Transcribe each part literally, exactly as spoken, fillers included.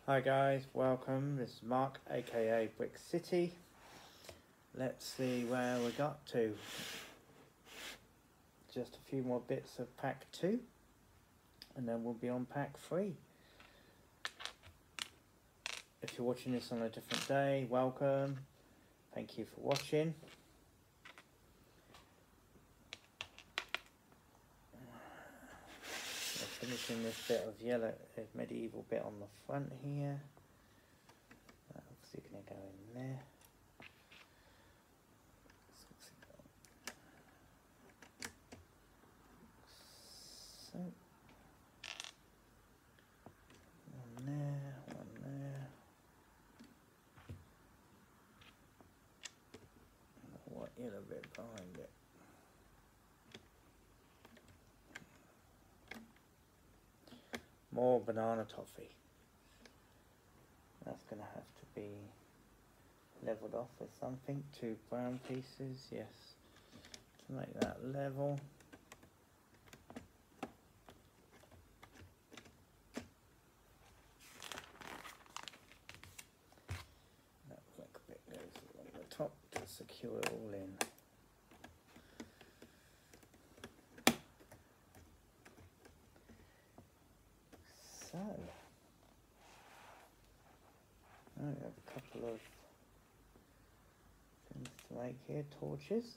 Hi guys, welcome. This is Mark, aka Brick City. Let's see where we got to. Just a few more bits of pack two, and then we'll be on pack three. If you're watching this on a different day, welcome. Thank you for watching. We're finishing this bit of yellow uh, medieval bit on the front here. That's obviously going to go in there. So, one there, one there. What yellow bit behind it? More banana toffee. That's going to have to be leveled off with something. Two brown pieces, yes. To make that level. That black bit goes along the top to secure it all in. So, I have a couple of things to make here, torches.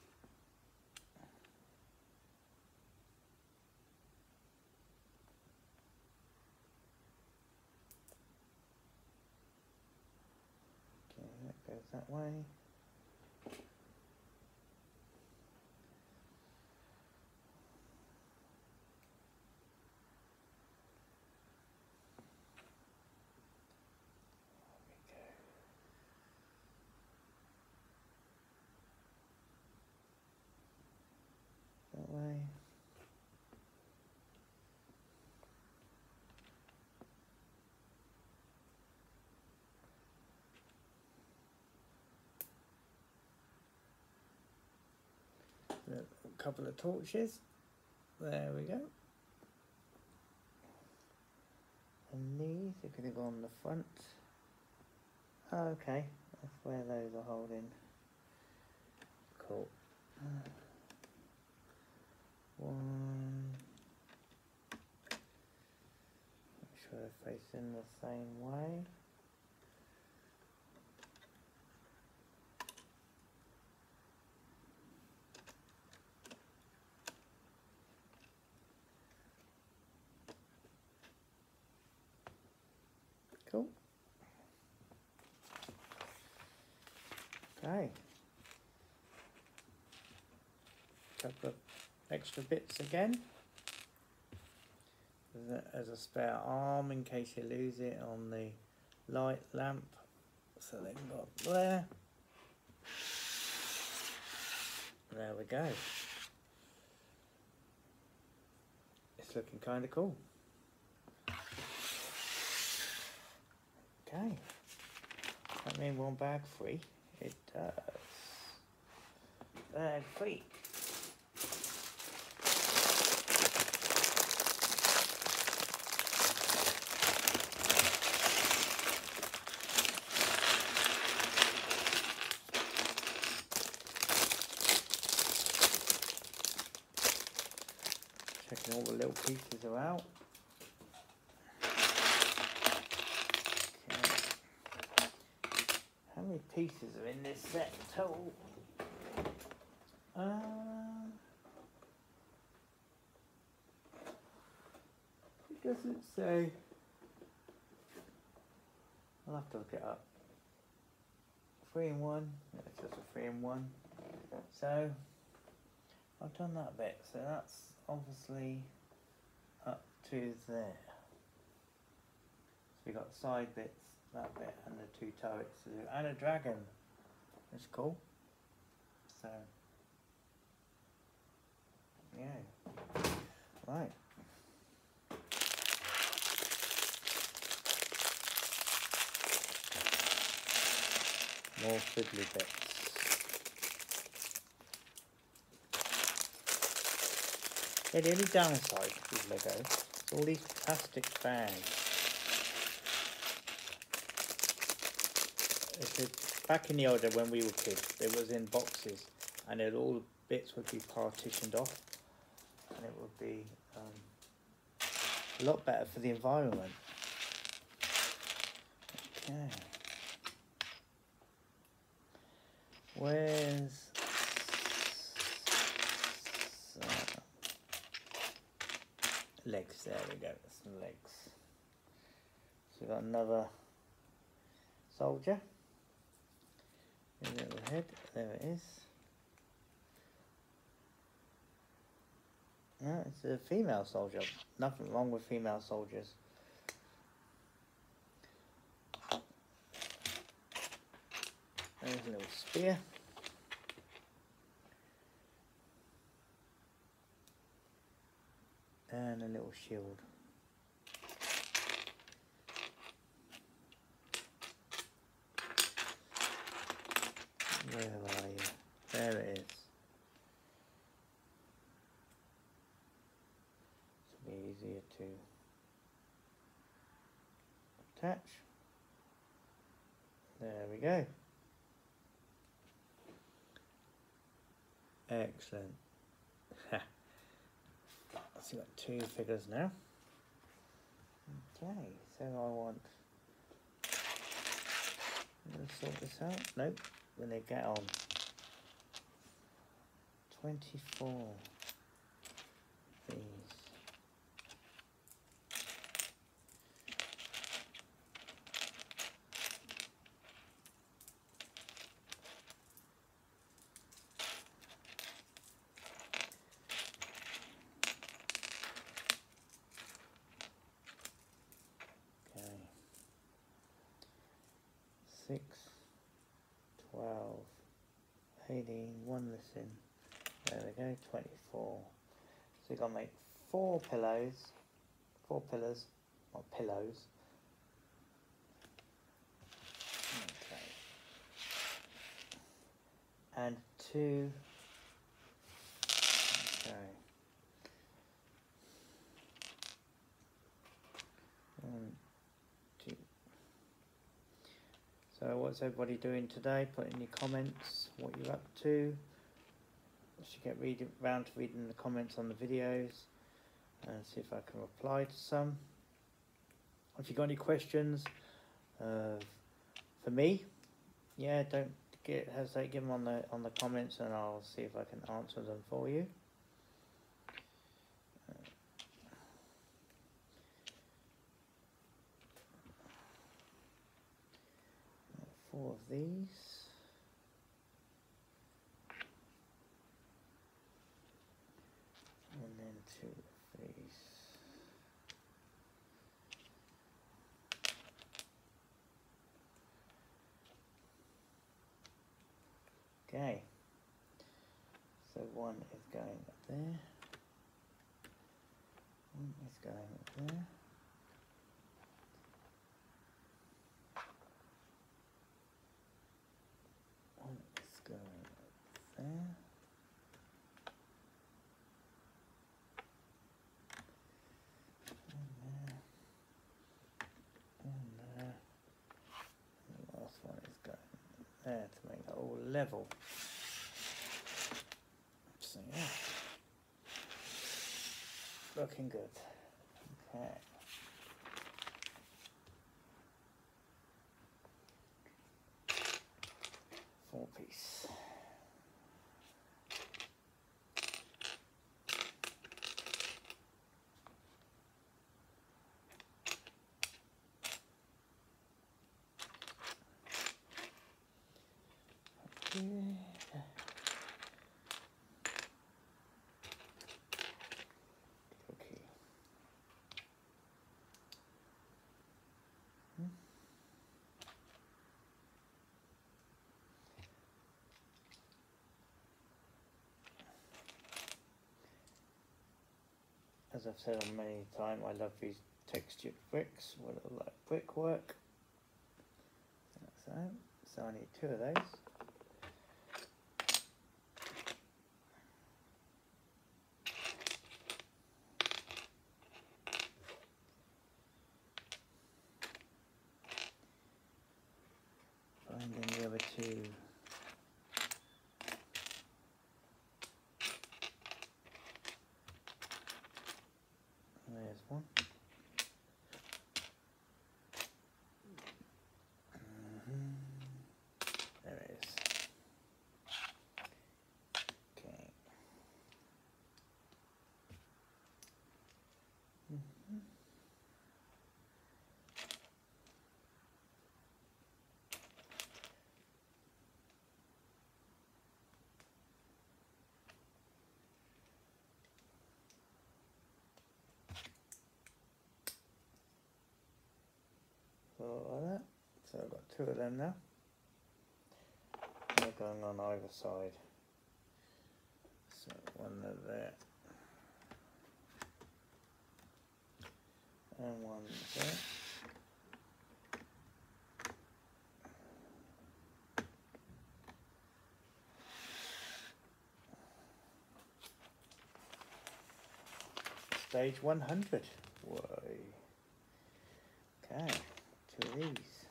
Okay, that goes that way. That way. A couple of torches. There we go. And these are going to go on the front. Oh, okay, that's where those are holding. Cool. One. Make sure they're facing the same way. Cool. Okay. Couple of extra bits again. As a, as a spare arm in case you lose it on the light lamp. So they've got there. There we go. It's looking kind of cool. Okay. That means one bag free. It does. Bag free. Checking all the little pieces are out. How many pieces are in this set total? Uh, it doesn't say. I'll have to look it up. Three in one. Yeah, it's just a three in one. So I've done that bit. So that's obviously up to there. So we got side bits. That bit and the two turrets to do, and a dragon. That's cool. So, yeah. Right. More fiddly bits. Yeah, the only downside with Lego is all these plastic bags. It's a, back in the old day when we were kids, it was in boxes, and it all the bits would be partitioned off, and it would be um, a lot better for the environment. Okay. Where's uh, legs? There we go. Some legs. So we've got another soldier. A little head. There it is. No, it's a female soldier. Nothing wrong with female soldiers. There's a little spear. And a little shield. Where are you? There it is. This will be easier to attach. There we go. Excellent. So we've got two figures now. Okay, so I want to sort this out. Nope, when they get on. twenty-four. These. six, twelve, eighteen, one missing. There we go, twenty-four. So you've got to make four pillows, four pillars, or pillows. Okay. And two. Okay. One, two. So what's everybody doing today? Put in your comments what you're up to. I should get read round to reading the comments on the videos and see if I can reply to some. If you've got any questions uh, for me, yeah, don't get hesitate, give them on the on the comments, and I'll see if I can answer them for you. Four of these. And then two of these. Okay. So one is going up there. One is going up there. One is going up there. There to make it all level. So yeah, looking good. Okay. Four piece. Okay. Okay. Hmm. As I've said on many times, I love these textured bricks, what look like brickwork. That's that. So I need two of those. I go like that. So I've got two of them now. They're going on either side. So one there and one there. Stage one hundred. Whoa. Okay, two of these.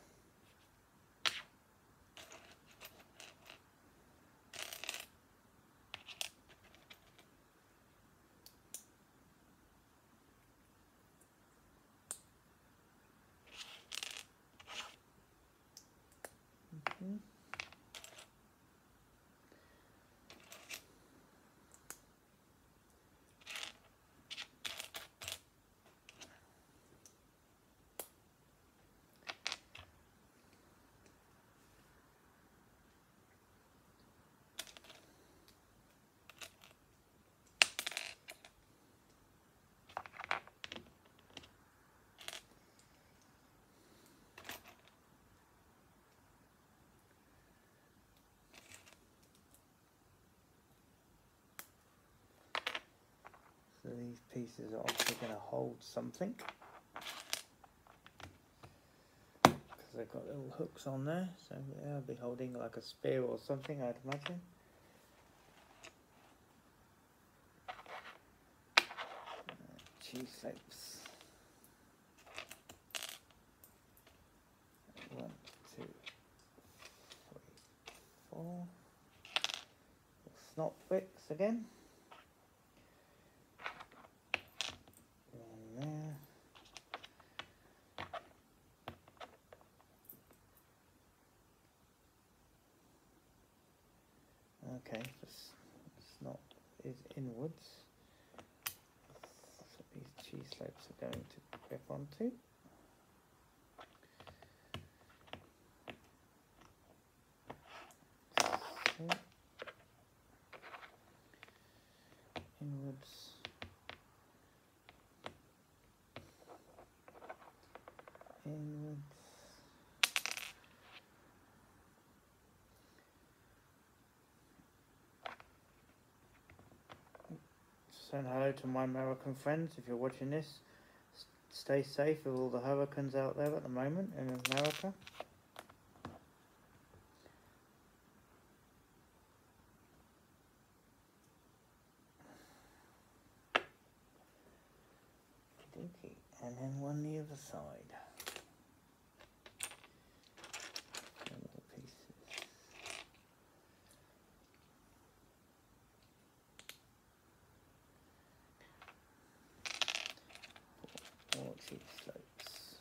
Mm-hmm. So these pieces are obviously going to hold something, because they've got little hooks on there, so they'll be holding like a spear or something, I'd imagine. Uh, cheese slopes. One, two, three, four. Snot wicks again. One there. Okay, this snot is inwards. That's what these cheese slopes are going to grip onto. So, inwards. Inwards. Saying hello to my American friends. If you're watching this, S stay safe with all the hurricanes out there at the moment in America. Okay, and then one the other side. Little pieces. More cheese slopes.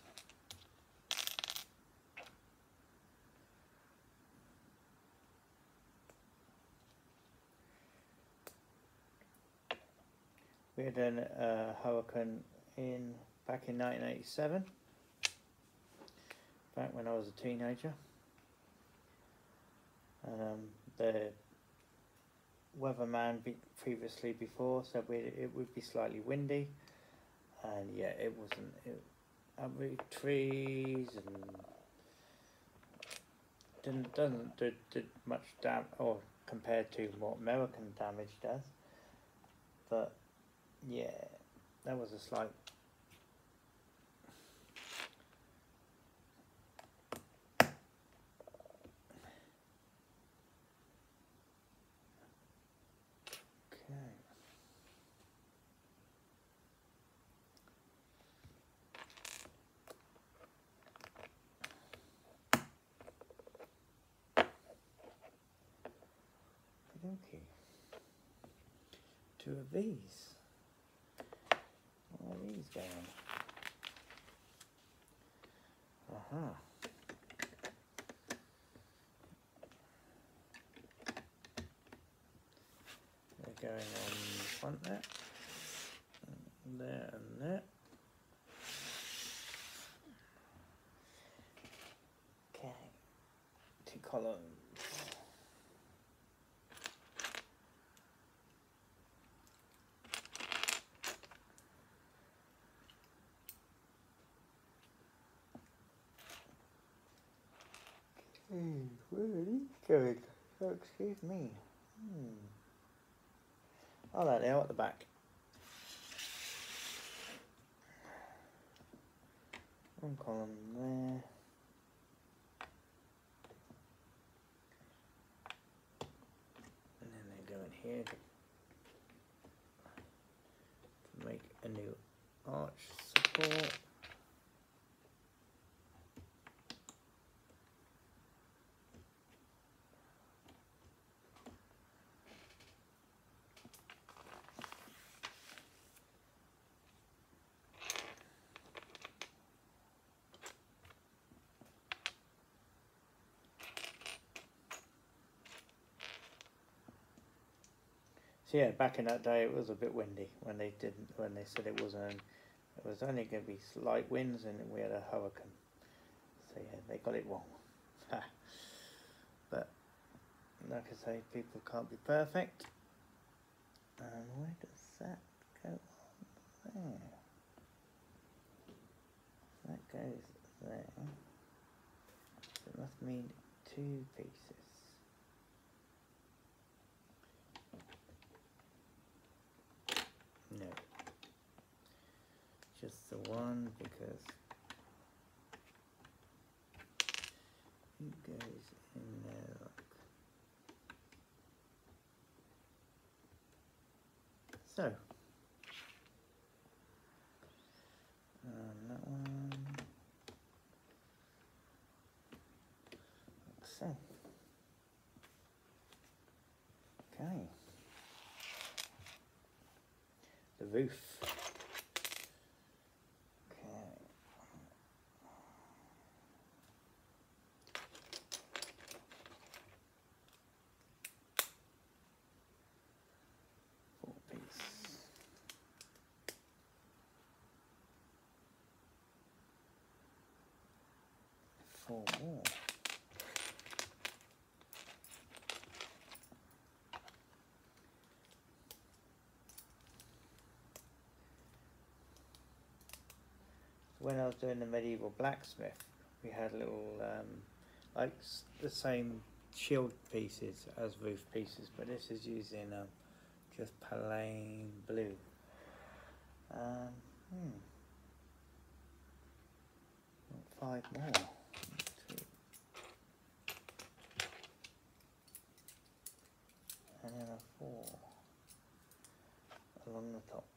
We had a uh, hurricane in back in nineteen eighty-seven, back when I was a teenager. Um, the weatherman be previously before said we, it would be slightly windy, and yeah, it wasn't. It, every trees and didn't doesn't do did much dam or compared to what American damage does, but yeah, that was a slight. Okay. Okay. Two of these. What are these going? Uh-huh. They're going on the front there. And there and there. Okay. Two columns. Hmm, where are these going? Oh, excuse me. Hmm. Oh, there they are at the back. One column there. And then they go in here to make a new arch support. So yeah, back in that day, it was a bit windy when they didn't when they said it was an it was only going to be slight winds and we had a hurricane. So yeah, they got it wrong. But like I say, people can't be perfect. And where does that go on there? That goes there. So it must mean two pieces. No, just the one because it goes in there like so. And that one like so. Okay. The roof. Four more. When I was doing the medieval blacksmith, we had little um, like s the same shield pieces as roof pieces, but this is using um, just plain blue. Um, hmm. Five more. Two. And then a four along the top.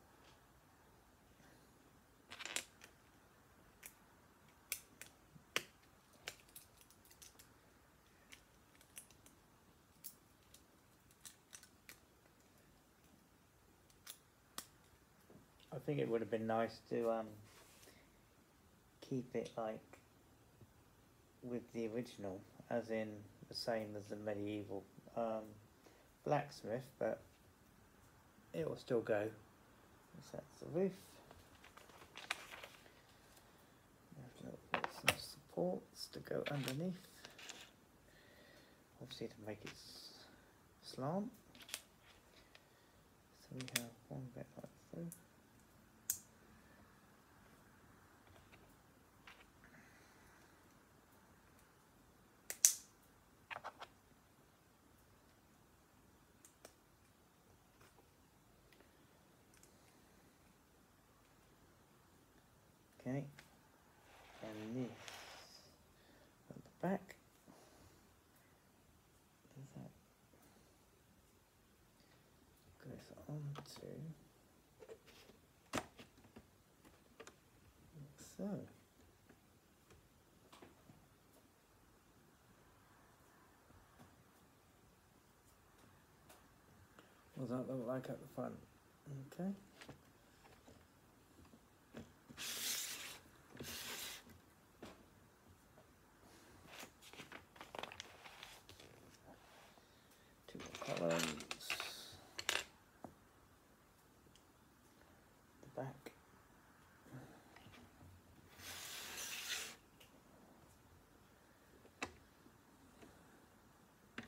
I think it would have been nice to um, keep it like with the original, as in the same as the medieval um, blacksmith, but it will still go. So that's the roof. We have to put some supports to go underneath, obviously to make it slant. So we have one bit like so. Okay, and this at the back, does that goes onto like so. What does that look like at the front? Okay. Two more columns. The back.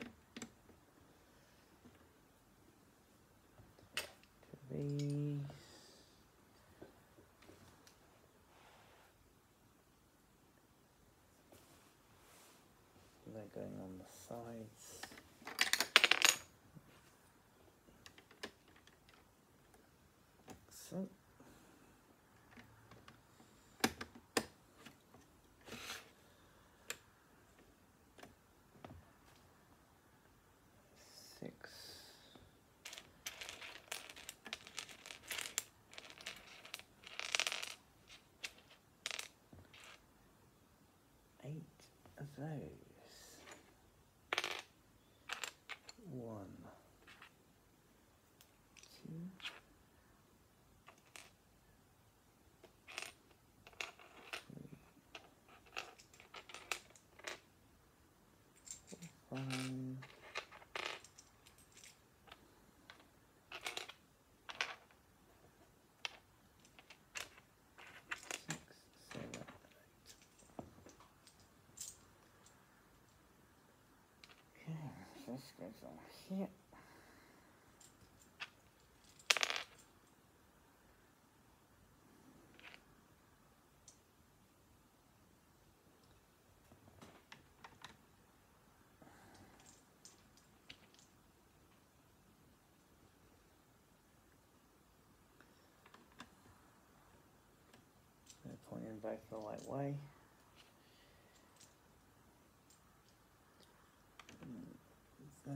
Two of these. they're going on the sides. So. Six. Eight of those. One, two, three, four, five, six, seven, eight. Okay, so this goes on here. They're pointing both the right way. There.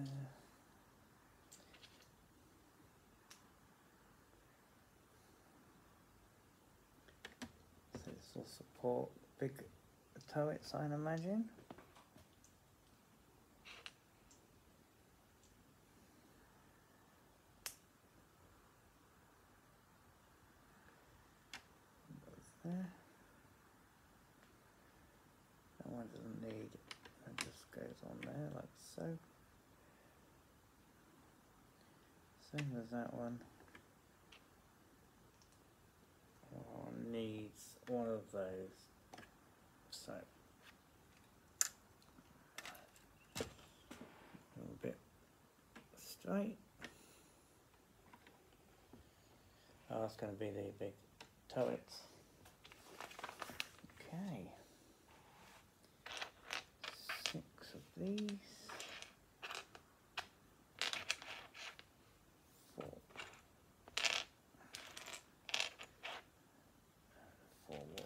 So this will support big turrets, I imagine. There. That one doesn't need, it just goes on there like so. Same as that one. Oh, needs one of those. So a little bit straight. Oh, that's going to be the big turrets. Okay. Six of these. Four. Four more.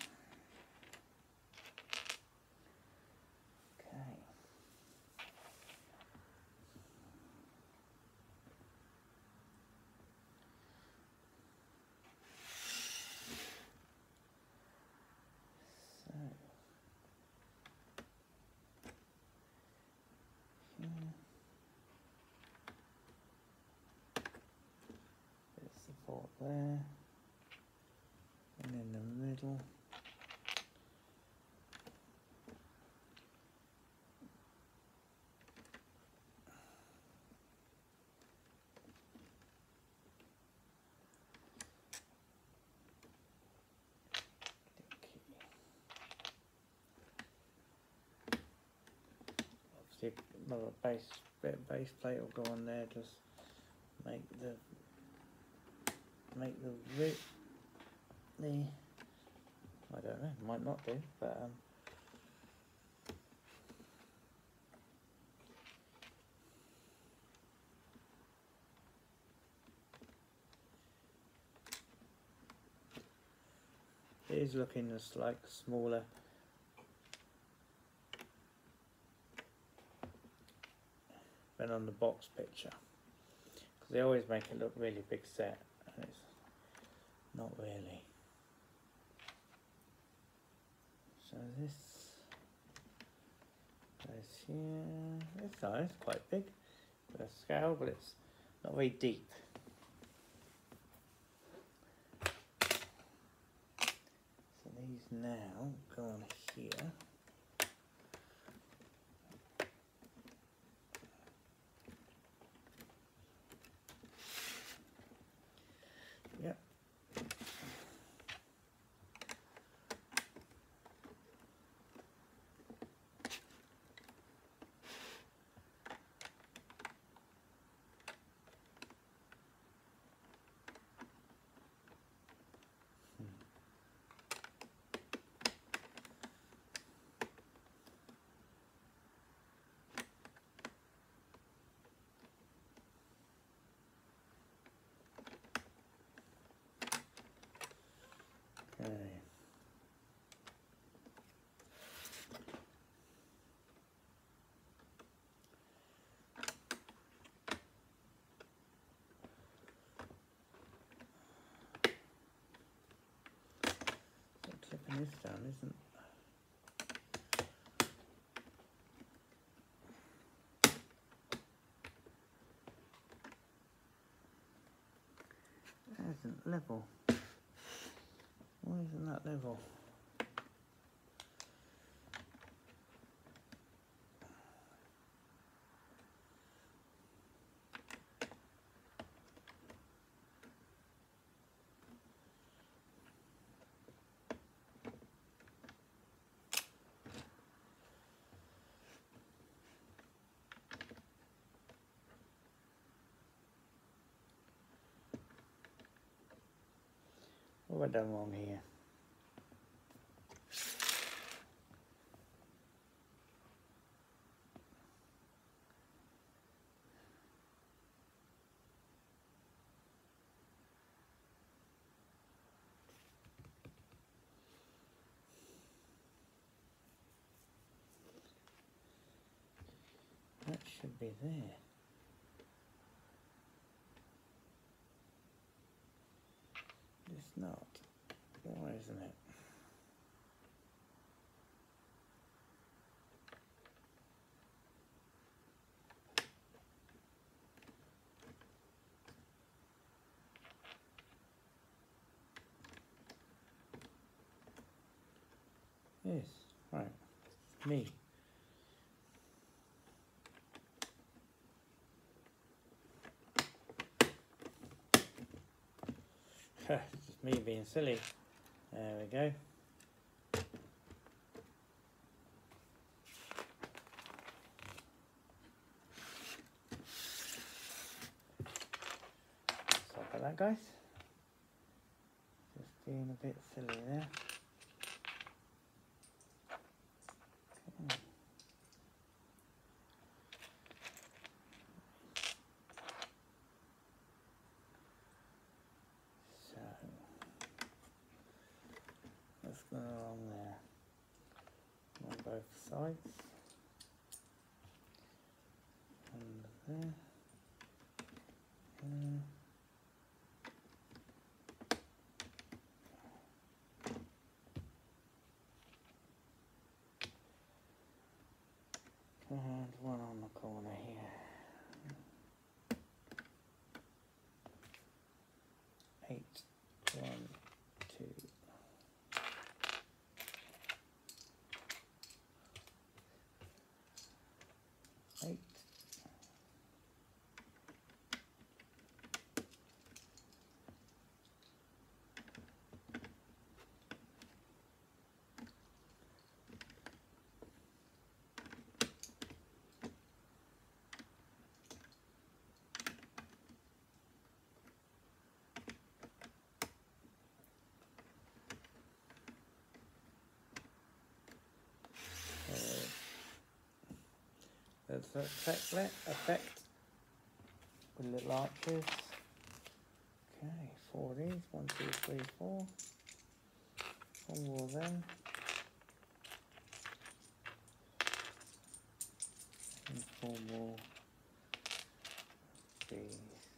Okay. So. Here. There's support there. And in the middle. Obviously, another base bit of base plate will go on there. Just make the make the root the I don't know, might not do, but um. It is looking just like smaller. Than on the box picture. Because they always make it look really big set. And it's not really. So this goes here. This side is quite big for a scale, but it's not very deep. So these now go on here. Yep. this down, isn't that isn't level. Why isn't that level? What have I done wrong here? That should be there. It's not. Why isn't it? Yes, right. Me. Just me being silly. There we go. Sorry about that, guys. Just being a bit silly there. Okay. So let's go along there on both sides. And there. And and one on the corner here. Eight, one, two. Eight. Let's effect that effect with little arches. Okay, four of these. One, two, three, four. One more then. And four more. These.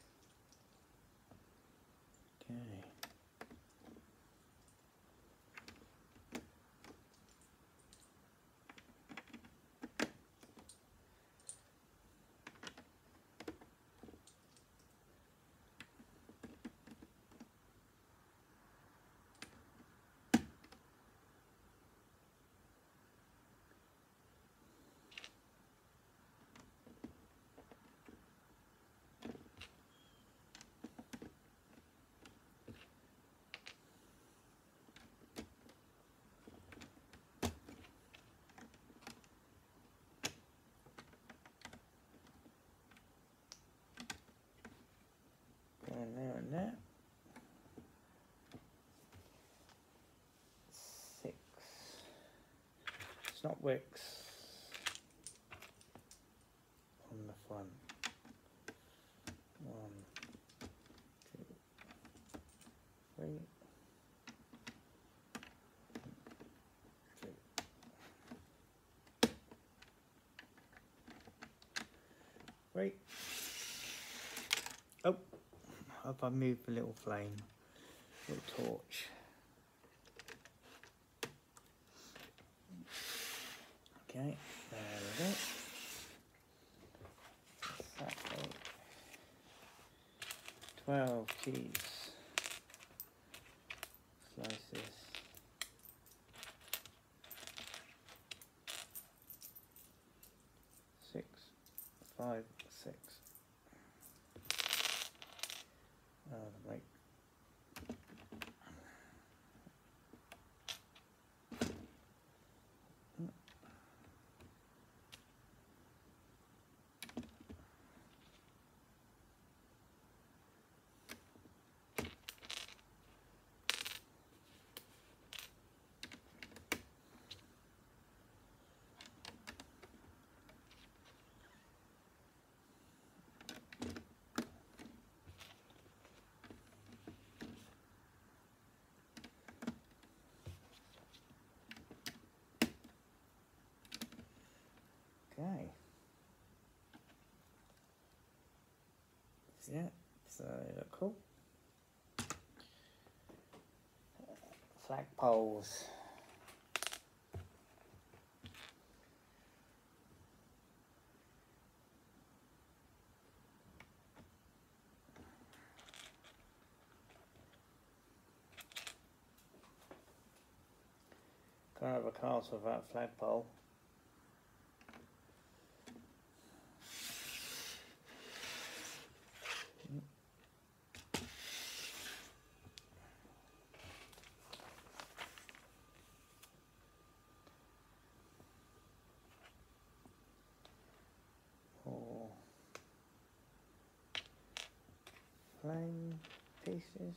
Okay. And there and there. Six. It's not wicks on the front. One, two, three. Two. Three. Oh. Hope I moved the little flame, little torch. Okay, there we go. Exactly. twelve cheese slices. Six, five, six. Oh, right. Okay. Yeah, so they look cool. Flagpoles. Can't have a castle without a flagpole. Or plain pieces.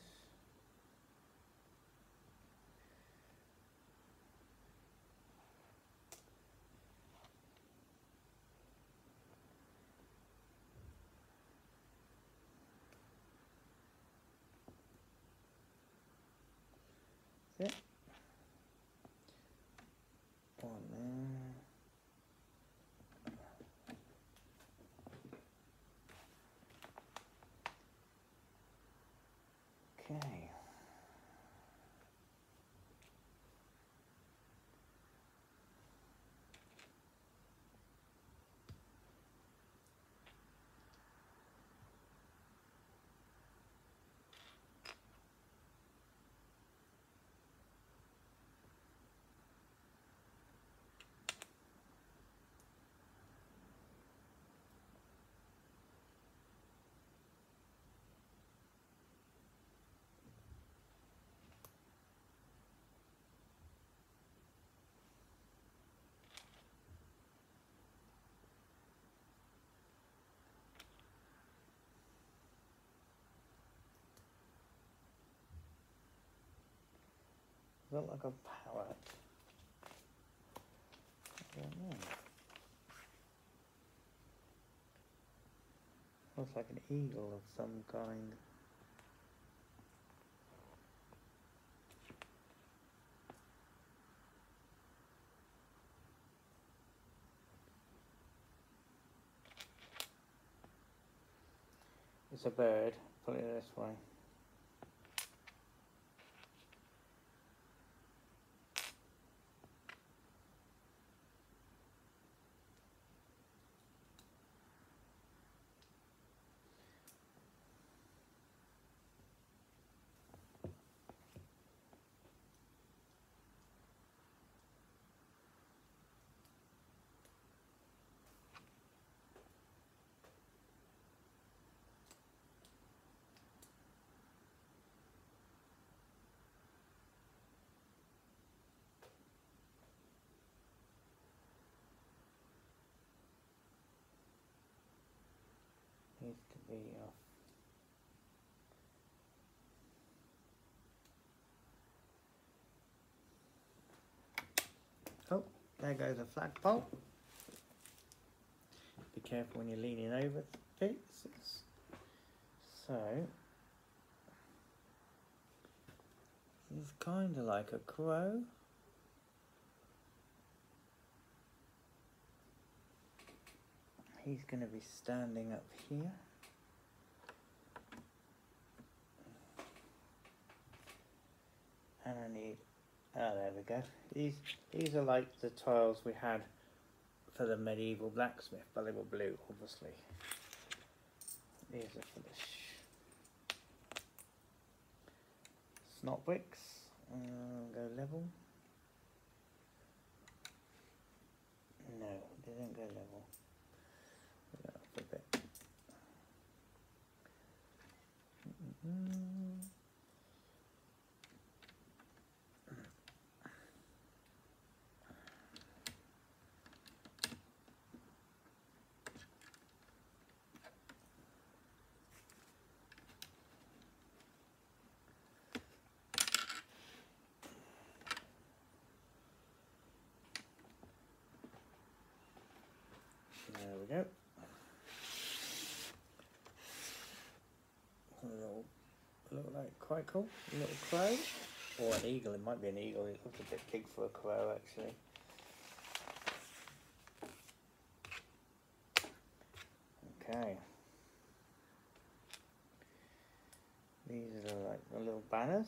That's it. One there. Okay. Look like a parrot. I don't know. Looks like an eagle of some kind. It's a bird. Put it this way. Needs to be off. Oh, there goes a flagpole. Be careful when you're leaning over pieces. So, it's kind of like a crow. He's going to be standing up here. And I need, oh there we go. These, these are like the tiles we had for the medieval blacksmith, but they were blue, obviously. These are for the sh snot bricks. Uh, go level. No, they didn't go level. Go up a bit. Mm-mm. There we go. A little, look like quite cool. A little crow, or an eagle. It might be an eagle. It looks a bit big for a crow, actually. Okay. These are like the little banners.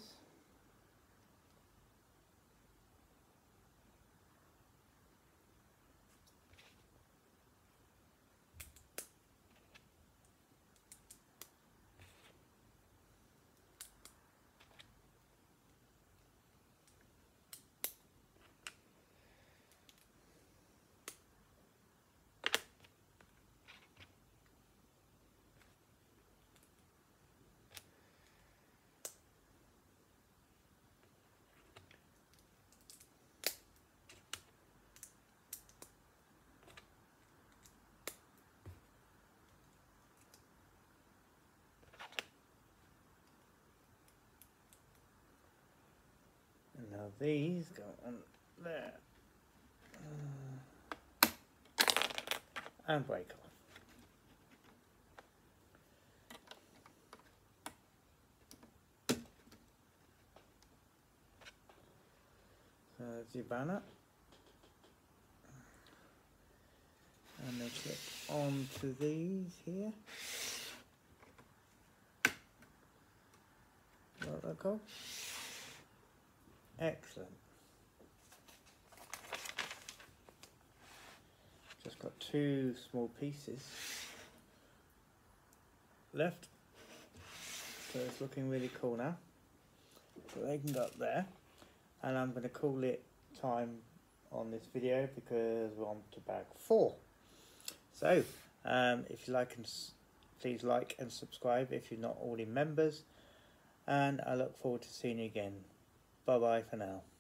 And now these go on there. Uh, and break off. So there's your banner. And they clip onto these here. Like that go. Excellent. Just got two small pieces left. So it's looking really cool now. So they can go up there. And I'm going to call it time on this video because we're on to bag four. So, um, if you like, and please like and subscribe if you're not already members. And I look forward to seeing you again. Bye bye for now.